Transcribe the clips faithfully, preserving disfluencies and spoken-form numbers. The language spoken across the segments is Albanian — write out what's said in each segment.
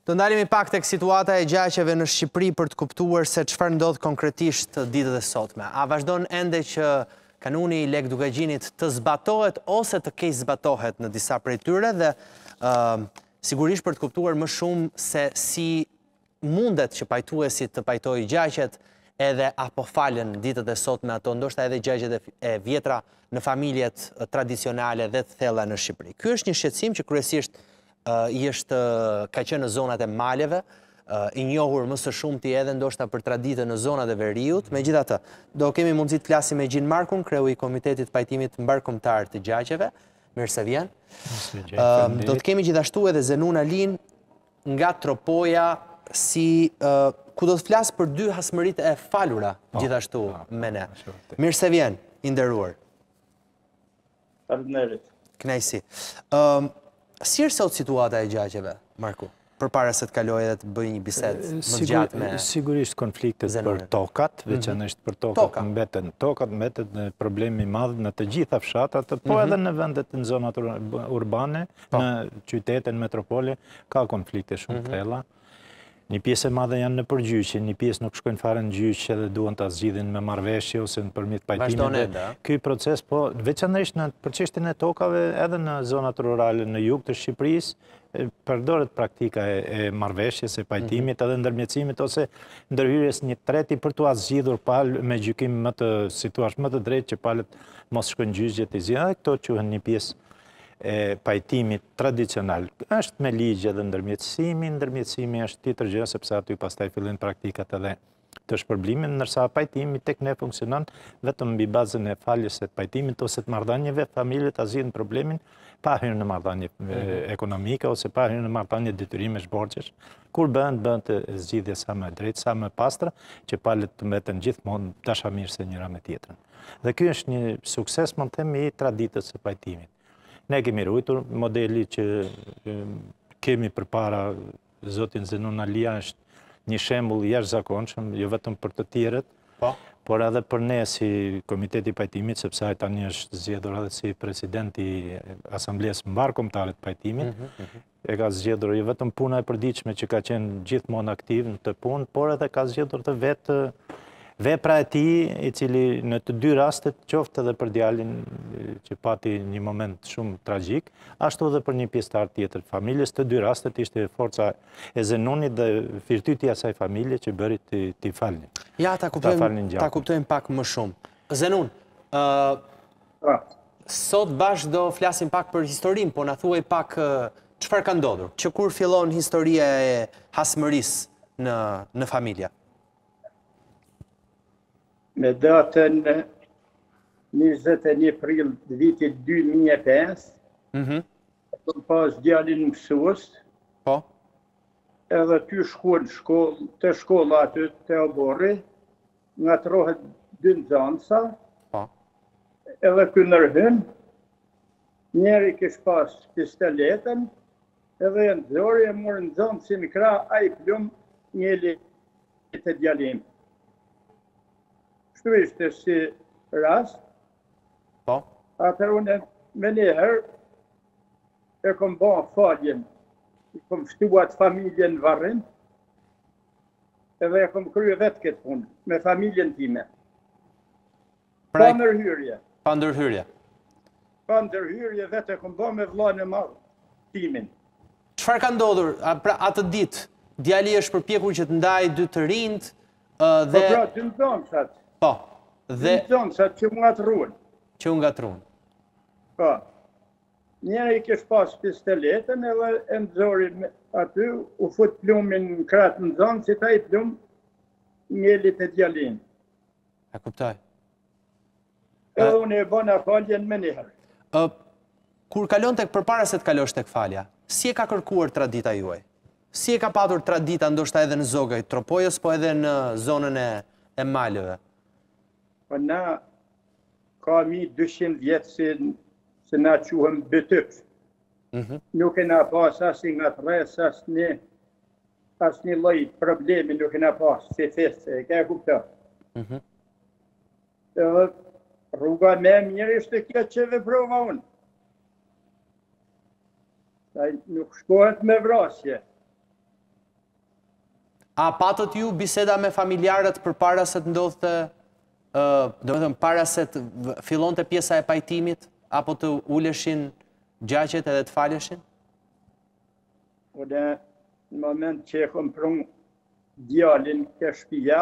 Do ndalemi pak tek situata e gjaqeve në Shqipëri për të kuptuar se çfarë ndodh konkretisht ditët e sotme. A vazhdon ende që kanuni i lekdugagjinit të zbatohet ose të keq zbatohet në disa prej tyre dhe uh, sigurisht për të kuptuar më shumë se si mundet që pajtuesi të pajtojë gjaqet edhe apo falen ditët e sotme ato, ndoshta edhe gjaqet e vjetra në familjet tradicionale dhe të thella në Shqipëri. Ky është një shqetësim që kryesisht Uh, i është uh, ka qenë në zonat e maleve, uh, i njohur më së shumti edhe ndoshta për traditën në zonat e veriut. Megjithatë, do kemi mundësi të flasim me Gjin Markun, kreu i Komitetit Pajtimit Mbarkombëtar të Gjaqeve. Mirë se vjen. Uh, do të kemi gjithashtu edhe Zenun Alin nga Tropoja, si uh, ku do të flas për dy hasmëritë e falura gjithashtu me ne. Mirë se vjen, i nderuar. Faleminderit. Kënaqësi. Ëm Si është sot situata e gjaqeve, Marku, përpara se të kaloj edhe të bëj një bisedë më gjatë me Sigurisht konfliktet për tokat, veçanërisht për tokat, mbeten tokat, mbeten problemi i madh në të gjitha fshatat, po edhe në vendet në zonat urbane, në qytete, në metropole, ka konflikte shumë të thella. Një pjesë e madhe janë në përgjyqje, një pjesë nuk shkojnë fare në gjyqje dhe duan ta zgjidhin me marrëveshje ose nëpërmjet pajtimeve. Ky proces, po veçanërisht në për çështjen e tokave, edhe në zonat rurale në jug të Shqipërisë, përdoret praktika e, e marrëveshjes, e pajtimit, edhe ndërmjetësimit ose ndërhyrjes një treti për t'u zgjidhur palë me gjykim më të situash më të drejtë që palët mos shkojnë gjyqje të zgjidhen. Këto quhen një pjesë e pajtimit tradicional. Është me ligje dhe ndërmjetësimi, ndërmjetësimi është tjetër gjë sepse aty pastaj fillojnë praktikat edhe të shpërblimit, ndërsa pajtimi tek ne funksionon vetëm mbi bazën e faljes së pajtimit ose të marrëdhënieve, familjet ta zgjidhin problemin pa hyrë në marrëdhënie ekonomike ose pa hyrë në marrëdhënie detyrimesh borxhesh. Kur bëhen, bëhen të zgjidhje sa më drejt, sa më pastra, që palët të mbeten gjithmonë dashamirëse njëra me tjetrën. Dhe ky është një sukses, mund të themi, i traditës së pajtimit. Ne kemi ruajtur modeli që kemi përpara. Zotin Zenun Alia është një shembull i jashtëzakonshëm, jo vetëm për të tjerët, por edhe për ne si Komiteti i Pajtimit, sepse ai tani është zgjedhur edhe si presidenti i Asamblesë Mbarkombëtare të Pajtimit. E ka zgjedhur jo vetëm puna e përditshme që ka qenë gjithmonë aktiv në të punë, por edhe ka zgjedhur të vetë vepra e tij, i cili në të dy rastet, qoftë edhe për djalin që pati një moment shumë tragjik, ashtu edhe për një pjesëtar tjetër të familjes, të dy rastet ishte forca e Zenunit dhe firtyti i asaj familje që bëri t'i falni. Ja, ta kuptojmë, ta kuptojmë pak më shumë. Zenun, uh, sot bashkë do flasim pak për historinë, po na thuaj pak uh, çfarë ka ndodhur, që kur fillon historia e hasmërisë në në familje. Me datën njëzet e një prill vitit dy mijë e pesë, kam pas djalin mësues, po, edhe ty shkuan shkollë, të shkolla aty te Oborri, ngatrohet dy nxënësa, po, edhe ky ndërhyn, njeri kish pas pistoletën, edhe e nxori e mori nxënësin në krah, ai plum njeli të djalim. Kështu ishte si rast. Po. Atër unë me njëherë e kom ba faljen. I kom shtuat familjen në Varrim, edhe e kom krye vetë këtë punë, me familjen time. Pa ndërhyrje. Pa ndërhyrje. Pa ndërhyrje vetë e kom ba me vllain e madh timin. Çfarë ka ndodhur? Pra atë ditë, djali është përpjekur që të ndajë dy të rinjt dhe... Po pra, dy nxënësat. Po, dhe... Dy nxënësat që më ngatruan. Që u ngatruan. Po. Njëri kish pas pistoletën edhe e nxori aty, u fut plumin në krah të nxënësit, ai plum njeli te djalin. E kuptoj. Edhe unë e bëna faljen me njëherë. Kur kalon tek përpara se të kalosh tek falja, si e ka kërkuar tradita juaj? Si e ka patur tradita ndoshta edhe në zogaj Tropojës, po edhe në zonën e, e malëve? Po na ka mi dyqind vjetë se, se na quhem bëtyk. Nuk e na pas asnjë ngatres, asnjë asnjë lloj problemi nuk e na pas, si feste, e ka kuptuar. Edhe rruga me mirë ishte kjo që veprova unë. Ai nuk shkohet me vrasje. A patët ju biseda me familjarët për para se të ndodhte, do me thëmë, para se të fillon të pjesa e pajtimit, apo të uleshin gjaqet edhe të faleshin? Po dhe në moment që e kom prun djalin ke shpia,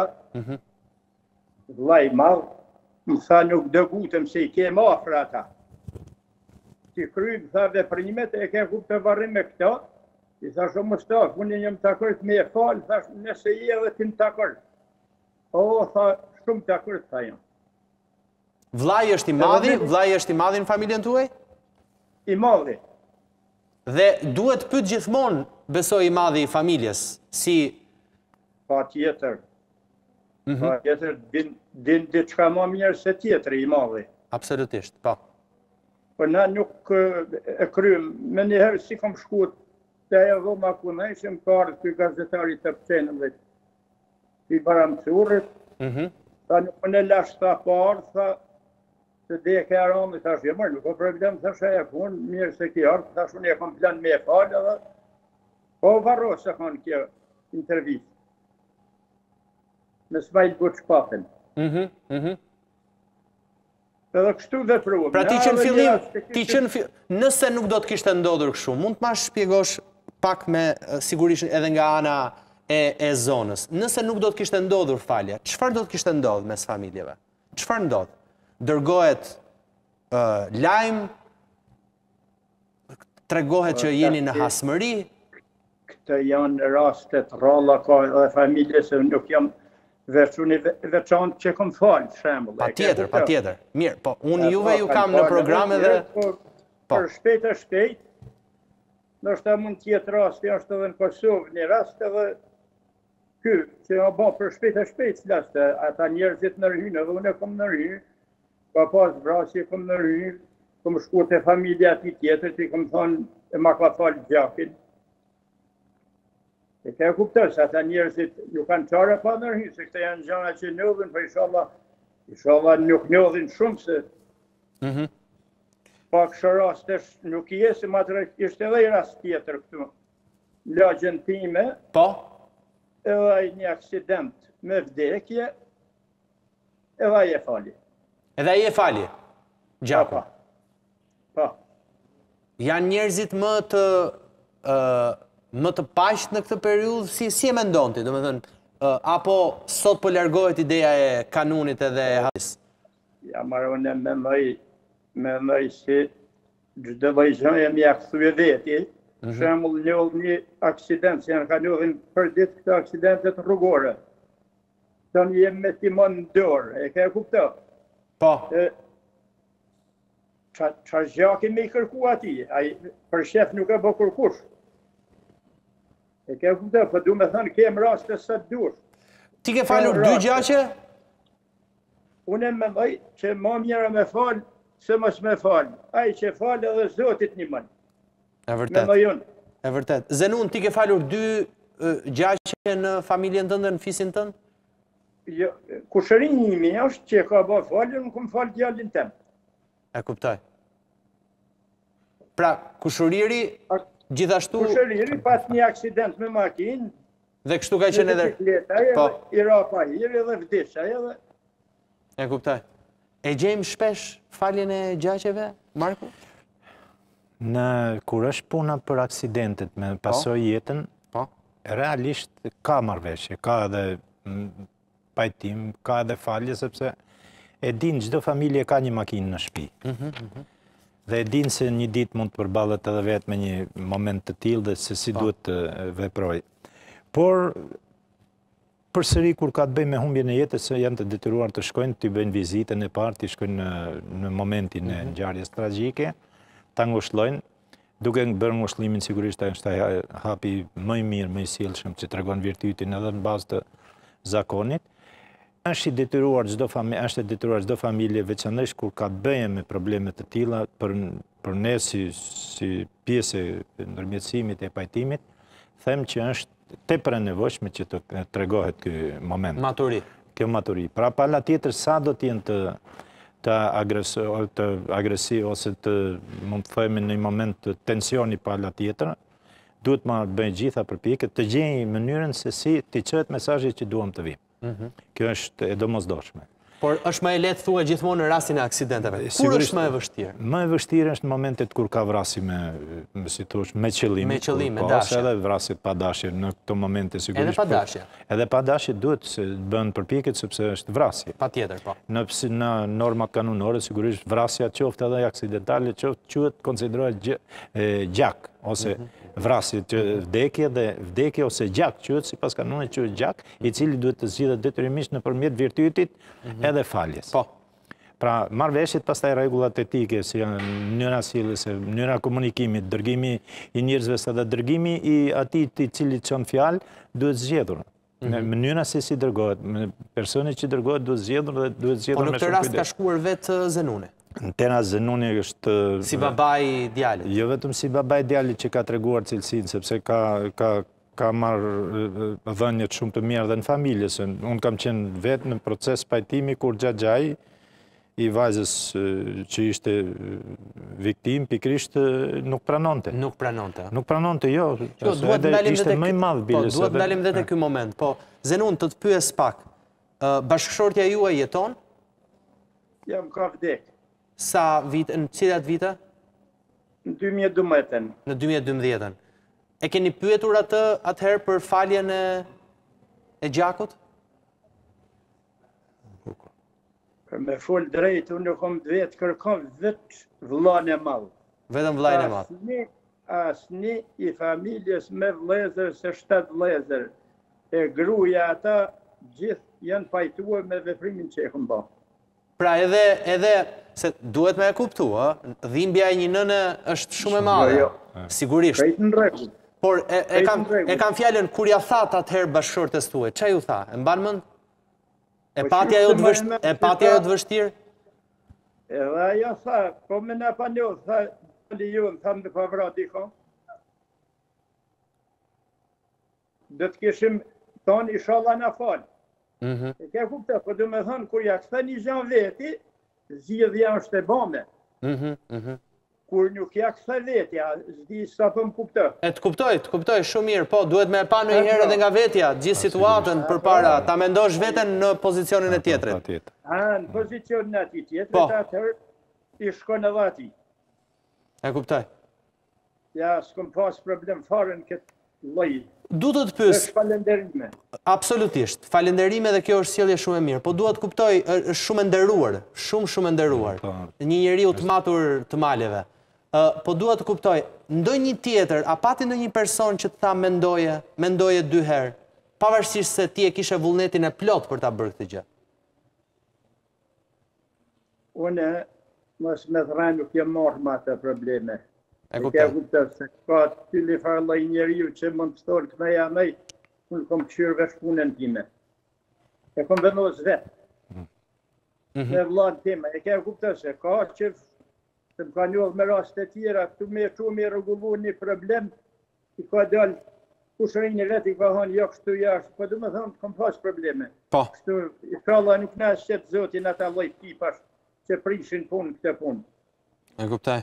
vlaj madh, më tha nuk dëgutëm se i kem afër ata. Që krymë, tha veprimet e ke ku të varrim me këta, i tha shumë më staf, unë një më takërt me e falë, tha nëse i edhe ti më takërt. O, tha, shumë takërt, tha jam. Vlaj është i madhi, vlaj është i madhi në familjen tuaj? I madhi. Dhe duhet pyet gjithmonë, besoj i madhi i familjes, si... Pa tjetër. Pa tjetër, din diçka ma mirë se tjetër i madhi. Absolutisht, pa. Po na nuk e krym, me njëherë si kom shkut të e dhoma ku në ishëm karë të gazetari të pëqenëm dhe i baramësurët, tha nuk në lash tha parë, tha të dhe ke aronë, tha shë mërë, nuk o problem, tha shë e punë, mirë se ki artë, tha shë unë e kom plan me e falë edhe, po varro se kanë kjo intervjit. Me s'majt buq papin. Edhe kështu dhe pruëm. Pra ti që në fillim, ti që në fillim, nëse nuk do të kishtë ndodhur kështu, mund të ma shpjegosh pak me sigurisht edhe nga ana e zonës. Nëse nuk do të kishtë ndodhur falja, qëfar do të kishtë ndodhur mes familjeve? Qëfar ndodhë? Dërgohet lajmë, tregohet që jeni në hasmëri? Këtë janë rastet ralla ka dhe familje se nuk jam veçantë që kom falë, shembull. Pa tjetër, pa tjetër. Mirë, po, unë juve ju kam në programe dhe... Për shpejt e shpejt, nështë mund tjetë rast, është edhe në Kosovë, një rast edhe ky, që a ba për shpejt e shpejt, flasë, ata njerëzit në rhynë, edhe unë e kom në rhynë, ka pas vrasje kom në rhynë, kom shku të familja ati tjetër, që i kom thonë, e ma ka falë gjakin. E ke kuptër, se ata njerëzit ju kanë qare pa nërhi, se këte janë gjana që njodhin, për ishallah, ishallah nuk njodhin shumë, se pak shë rastesh nuk i esi, ma të ishte edhe i rast tjetër këtu. Lagjen time, edhe një aksident me vdekje, edhe i e fali. Edhe i e fali? Gjako? Pa. Janë njerëzit më të... më të pashtë në këtë periudhë, si e me ndonë ti, do me thënë, apo sot po largohet ideja e kanunit edhe e hadis? Ja, marë unë me mëj, me mëj si gjithë lojgjën e mja këthu e veti, shemull njoll një aksident, që janë ka njodhin për ditë këtë aksidentet rrugore. Të një jem me timon në dorë, e ke kupto? Po. Qa zhjaki me i kërku ati, për shef nuk e bo kërkush. E ke kuptoj, për du me thënë, kem raste së të dur. Ti ke falur dy gjaqe? Unë e me dhej që ma mjera me falë, se mos me falë. Aj që falë edhe zotit një mënë. E vërtet. E vërtet. Zenun, ti ke falur dy gjaqe në familjen tënde, në fisin tënë? Jo, kushërinimi është që ka ba falë, nuk më falë djallin temë. E kuptoj. Pra, kushëriri... Gjithashtu... Kushëriri pas një aksident me makinë... Dhe kështu ka qenë edhe... Po. I rapa hiri edhe vdisha edhe... E kuptaj. E gjejmë shpesh faljen e gjaqeve, Marku? Në kur është puna për aksidentet me pasoj jetën, realisht ka marrëveshje, ka edhe pajtim, ka edhe falje, sepse e din çdo familje ka një makinë në shtëpi. Dhe e din se një ditë mund të përballet edhe vetë me një moment të tillë dhe se si duhet të veproj. Por, përsëri kur ka të bëjë me humbjen e jetës, janë të detyruar të shkojnë, të bëjnë vizitën e parë, të shkojnë në momentin e ngjarjes tragjike, ta ngushëllojnë, duke bërë ngushëllimin sigurisht është hapi më i mirë, më i sjellshëm që tregon virtytin edhe në bazë të zakonit. Është i detyruar çdo familje, është e detyruar çdo familje, veçanërisht kur ka të bëjë me probleme të tilla, për për ne si si pjesë e ndërmjetësimit e pajtimit, them që është tepër e nevojshme që të tregohet ky moment. Maturi. Kjo maturi. Pra pala tjetër sa do të jenë të të agresiv të agresiv ose të mund të themi në një moment të tensioni pala tjetër, duhet ma bëjnë gjitha përpjekjet të gjejnë mënyrën se si t'i çojë mesazhi që duam të vijmë. Kjo është e domosdoshme. Por është më e lehtë thua gjithmonë në rastin e aksidenteve. Kur është më e vështirë? Më e vështirë është në momentet kur ka vrasje me, si thosh, me qëllim. Me qëllim, me dashje. Edhe vrasje pa dashje në këto momente sigurisht. Edhe pa dashje. Edhe pa dashje duhet se bën përpjekjet sepse është vrasje. Patjetër, po. Në në normat kanunore sigurisht vrasja qoftë edhe aksidentale qoftë quhet konsiderohet gjak ose vrasje që vdekje dhe vdekje ose gjak quhet sipas kanunit quhet gjak, i cili duhet të zgjidhet detyrimisht nëpërmjet virtytit edhe faljes. Po. Pra, marrëveshjet pastaj rregullat etike, si mënyra sjelljes, mënyra komunikimit, dërgimi i njerëzve edhe dërgimi i atij i cili çon fjalë duhet zgjedhur. Në mënyra se si dërgohet, personi që dërgohet duhet zgjedhur dhe duhet zgjedhur me shumë kujdes. Po në këtë rast ka shkuar vetë Zenuni. Në tena Zenuni është... Si babai djalit. Jo vetëm si babai djalit që ka treguar cilësinë, sepse ka ka ka marrë dhënjet shumë të mira dhe në familje, se unë kam qenë vetë në proces pajtimi kur Xhaxhai i vajzës që ishte viktim pikrisht nuk pranonte. Nuk pranonte. Nuk pranonte, jo. Jo, duhet ndalim ishte më i madh bilës. Po, duhet ndalim dhe te ky moment. Po, Zenun, të të pyes pak. Bashkëshortja juaj jeton? Jam ka vdek. Sa vite, në cilat vite? Në dy mijë e dymbëdhjetë. Në dy mijë e dymbëdhjetë. E keni pyetur atë atëherë për faljen e e gjakut? Për me fol drejt, unë kom vetë kërkon vetë vëllain e madh. Vetëm vëllain e madh. Asnjë asnjë i familjes me vëllezër se shtat vëllezër. E gruaja ata gjithë janë pajtuar me veprimin që e kam bërë. Pra edhe, edhe, se duhet me e kuptu, dhimbja e një nëne është shumë e madhe, jo, jo. Sigurisht. Krejt në rregull. Por e, e, kam, e kam fjallën, kur ja thatë atëherë bashkëshortes tuaj, që ju tha? E mban mend? E patja jo të vështirë? E patja jo të vështirë? Edhe ajo tha, po me në pa njohë, tha, li ju, në thamë dhe pa vrati ko. Dhe të kishim tonë i shala në falë. E ke kuptë, po du me thënë, kur ja këthe një gjanë veti, zgjidhja është e bome. Kur nuk ja këthe vetja, zdi sa për më kuptë. E të kuptoj, të kuptoj, shumë mirë, po, duhet me pa në herë edhe nga vetja, gjithë situatën për para, ta mendosh veten në pozicionin e tjetrit. A, në pozicionin e ati tjetrit, të atër, i shko në vati. E kuptoj. Ja, s'kom pas problem fare në këtë lojit. Du të të pys... Falenderime. Absolutisht. Falenderime dhe kjo është sjellje shumë e mirë. Po duhet kuptoj, është shumë e nderuar. Shumë, shumë e nderuar. Një njeriu të matur të maleve. Po duhet të kuptoj, ndonjë tjetër, a pati ndonjë person që të tha mendoje, mendoje dy herë, pavarësisht se ti e kishe vullnetin e plot për ta bërë këtë gjë? Une, mos me thra nuk jem marrë me atë probleme. E kuptoj. E kuptoj se ka të li farloj njeriu që mund të thonë të me jamej, unë kom këshirë vesh punën time. E kom vendos vetë. Me vlanë time. E ke kuptoj se ka që se më ka njohë me rast e tjera, këtu me që me rregullu një problem, i ka dalë kushërin e vetë, i ka thonë jo kështu jashtë, po du me thonë kom pas probleme. Po. Kështu, i fralla nuk në qëtë zotin ata lloj tipash që prishin punë këtë punë. E kuptoj.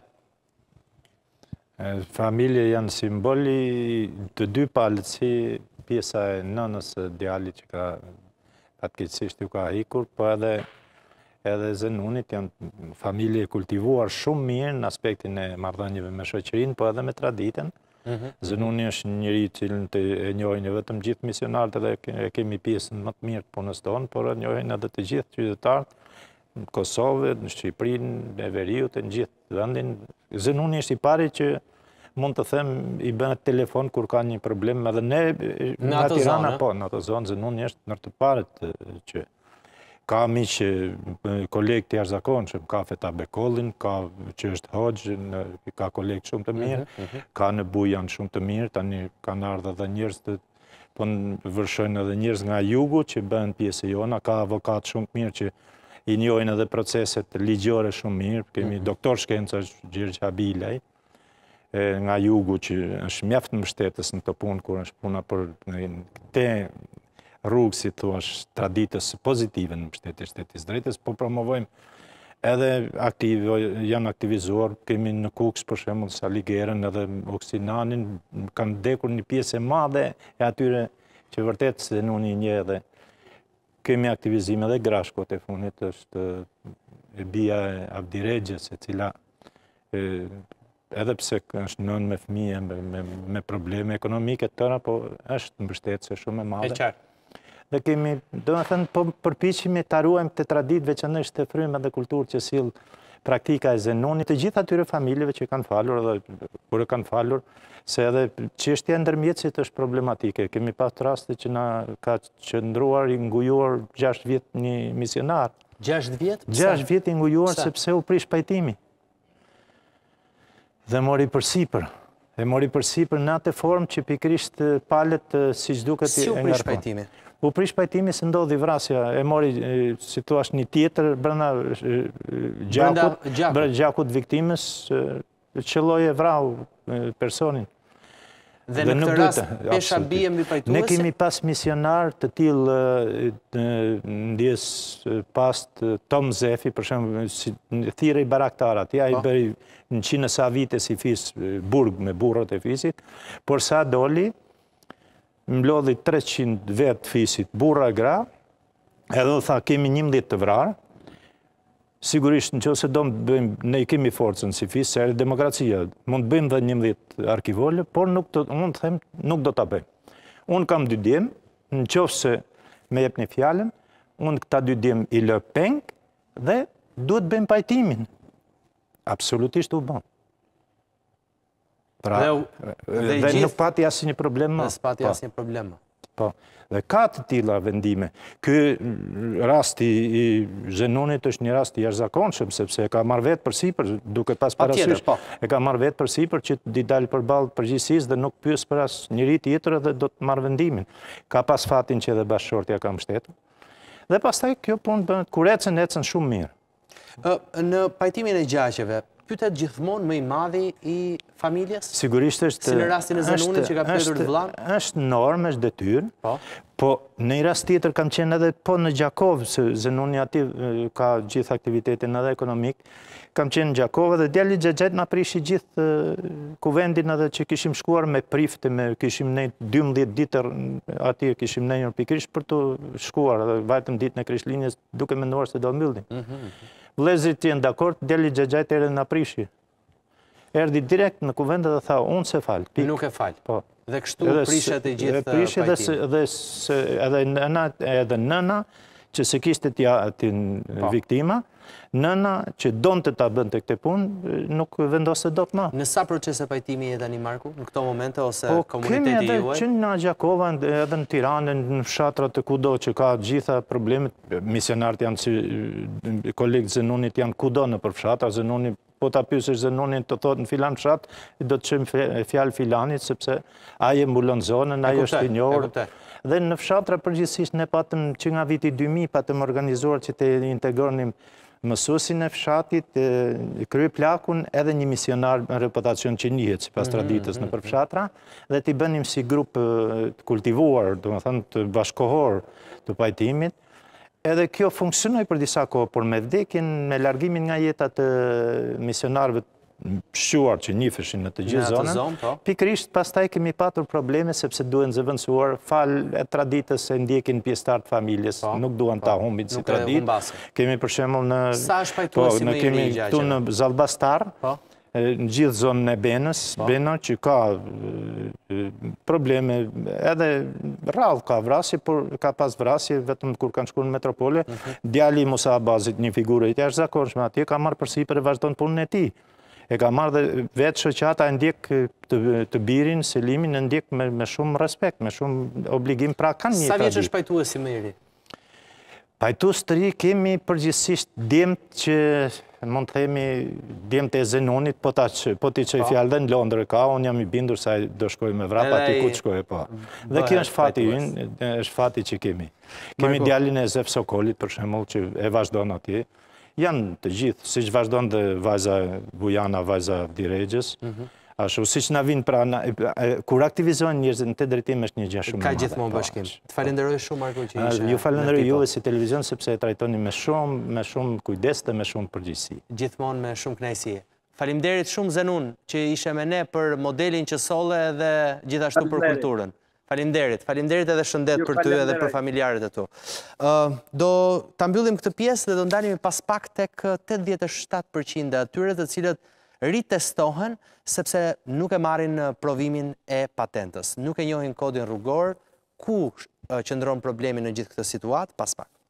Familje janë simboli të dy palët, si pjesa e nënës e djalit që ka fatkeqësisht ju ka ikur, po edhe edhe Zenunit janë familje kultivuar shumë mirë në aspektin e marrëdhënieve me shoqërinë, po edhe me traditën. Zenuni është një njeri cilën të e njohin vetëm gjithë misionarët dhe e kemi pjesën më të mirë të punës tonë, por e njohin edhe të gjithë qytetarët në Kosovë, në Shqipërinë, në Veriut, në gjithë vendin. Zenuni është i pari që mund të them i bën telefon kur ka një problem, edhe ne në Tirana, po, në ato zonë, Zenuni është ndër të parët që ka miqë kolegë të jashtëzakonshëm, ka Feta Bekollin, ka që është hoxh, ka kolegë shumë të mirë, ka në Bujan shumë të mirë, tani kanë ardhur edhe njerëz të po vërshojnë edhe njerëz nga jugu që bën pjesë jona, ka avokat shumë të mirë që i njohin edhe proceset ligjore shumë mirë, kemi doktor shkencash Gjergj Habilaj, nga jugu që është mjaft mbështetës në të punë, kur është puna për te rrugë, si thua, traditës pozitive në mbështetje shtetit drejtës, po promovojmë edhe janë aktivizuar, kemi në Kuks, për shembull, Saligerën edhe Oksinanin, kanë dekur një pjesë e madhe e atyre që vërtet se nuni një edhe. Kemi aktivizime dhe Grashkot e funit, është e bia e Avdiregjes, e cila edhe pse është nën me fëmije, me probleme ekonomike të tëra, po është mbështetëse shumë e madhe. E qartë. Dhe kemi, do në thënë, po përpiqemi të ruajmë të traditë veçanërisht të frymë dhe kulturë që sill praktika e Zenonit, të gjithë atyre familjeve që kanë falur dhe kur e kanë falur, se edhe çështja e ndërmjetësit është problematike. Kemi pas raste që na ka qëndruar i ngujuar gjashtë vjet një misionar. gjashtë vjet? gjashtë vjet i ngujuar sepse u prish pajtimi. Dhe mori përsipër. E mori përsipër në atë formë që pikërisht palët siç duket si u prish pajtimi? U prish pajtimi se ndodhi vrasja, e mori, si thua, një tjetër brenda gjakut, brenda gjakut viktimës, qelloi e vrau personin. Dhe në këtë rast pesha bie mbi pajtuese? Ne kemi pas misionar të tillë ndjes past Tom Zefi, për shembull, thirrej baraktarat, ja i bëri në qind sa vite si fis burg me burrat e fisit, por sa doli mblodhi treqind vet fisit, burra e gra, edhe u tha kemi njëmbëdhjetë të vrarë. Sigurisht nëse do të bëjmë, ne kemi forcën si fis, se demokracia, mund të bëjmë dhe njëmbëdhjetë arkivole, por nuk do unë të them, nuk do ta bëjmë. Unë kam dy djem, nëse më jepni fjalën, unë këta dy djem i lë peng dhe duhet bëjmë pajtimin. Absolutisht u bën. Pra, dhe nuk pati asnjë problem. Nuk pati asnjë problem. Po, dhe ka të tilla vendime. Ky rasti i Zenonit është një rast i jashtëzakonshëm, sepse e ka marrë vetë përsipër, duke pas parasysh, e ka marrë vetë përsipër që të dalë përballë përgjegjësisë dhe nuk pyes për as njëri tjetër dhe do të marrë vendimin. Ka pas fatin që edhe bashkëshortja ka mbështetur. Dhe pastaj kjo punë bëhet kur ecën, ecën shumë mirë. Në pajtimin e gjaqeve, pytet gjithmonë më i madhi i familjes? Sigurisht është... Si në rastin e Zenonit që ka pyetur vëllain? Është normë, është detyrë, po në një rast tjetër kam qenë edhe po në Gjakov, se Zenoni aty ka gjithë aktivitetin edhe ekonomik, kam qenë në Gjakov dhe djali Xhexhet na prishi gjithë kuvendin edhe që kishim shkuar me prifte, me kishim ne dymbëdhjetë ditë aty kishim ne pikërisht për të shkuar edhe vajtëm ditën e Krishtlindjes duke menduar se do mbyllim. Vëllezërit janë dakord, djali Xhexhet erdhi na prishi. Erdhi direkt në kuvend dhe tha, unë se fal. Nuk e fal. Po. Dhe kështu prishet e gjithë pajtimin. Edhe nëna, edhe nëna që se kishte tja atin viktima, nëna që donte ta bënte këtë punë, nuk vendose dot më. Në sa procese pajtimi je tani Marku, në këto momente ose komuniteti juaj? Po kemi edhe që në Gjakova, edhe në Tiranë, në fshatrat të kudo që ka gjitha problemet, misionarët janë si kolegët Zenonit janë kudo në për fshatra, Zenoni po ta pyesësh Zenonin të thotë në filan fshat, do të çojmë fjalë filanit sepse ai e mbulon zonën, ai është i njohur. Dhe në fshatra përgjithsisht ne patëm që nga viti dy mijë patëm organizuar që të integronim mësuesin e fshatit, krye plakun edhe një misionar në reputacion që njihet sipas traditës në përfshatra dhe t'i bënim si grup kultivuar, domethënë të bashkohor të pajtimit. Edhe kjo funksionoi për disa kohë, por me vdekjen, me largimin nga jeta të misionarëve shquar që njifeshin në të gjithë zonën, pikërisht pastaj kemi patur probleme sepse duhen zëvendësuar fal e traditës se ndjekin pjesëtar të familjes, nuk duan ta humbin si traditë. Kemi për shembull në Sa është pajtuesi më i ri i këtu në Zallbastar, në gjithë zonën e Benës, Bena që ka probleme, edhe rrallë ka vrasje, por ka pas vrasje vetëm kur kanë shkuar në metropole. Djali i Musa Abazit, një figurë e jashtëzakonshme atje, ka marrë përsipër e vazhdon punën e tij. E ka marrë dhe vetë shoqata e ndjek të birin, Selimin, e ndjek me shumë respekt, me shumë obligim, pra kanë një traditë. Sa vjeç është pajtuesi më i ri? Pajtues të ri kemi përgjithsisht djemt që mund të themi djemt e Zenonit, po t'i qoj fjallë dhe në Londër ka, unë jam i bindur sa do shkoj me vrap, ati ku të shkoj e po. Dhe kjo është fati ynë, është fati që kemi. Kemi djalin e Zef Sokolit, për shembull, që e vazhdon atje. Janë të gjithë, si që vazhdon dhe vajza Bujana, vajza Avdiregjes. Ashtu, si që na vinë pra, kur aktivizohen njerëzit në të drejtim është një gjë shumë e madhe. Ka gjithmonë bashkim. Të falenderoj shumë, Marko, që ishe... Ju falenderoj juve si televizion, sepse e trajtoni me shumë, me shumë kujdes dhe me shumë përgjegjësi. Gjithmonë me shumë kënaqësi. Faleminderit shumë Zenun që ishe me ne për modelin që solle dhe gjithashtu për kulturën. Faleminderit, faleminderit edhe shëndet për ty edhe për familjarët e tu. Do ta mbyllim këtë pjesë dhe do ndalemi pas pak tek tetëdhjetë e shtatë përqind e atyre të cilët ritestohen sepse nuk e marrin provimin e patentës. Nuk e njohin kodin rrugor, ku qëndron problemi në gjithë këtë situatë, pas pak.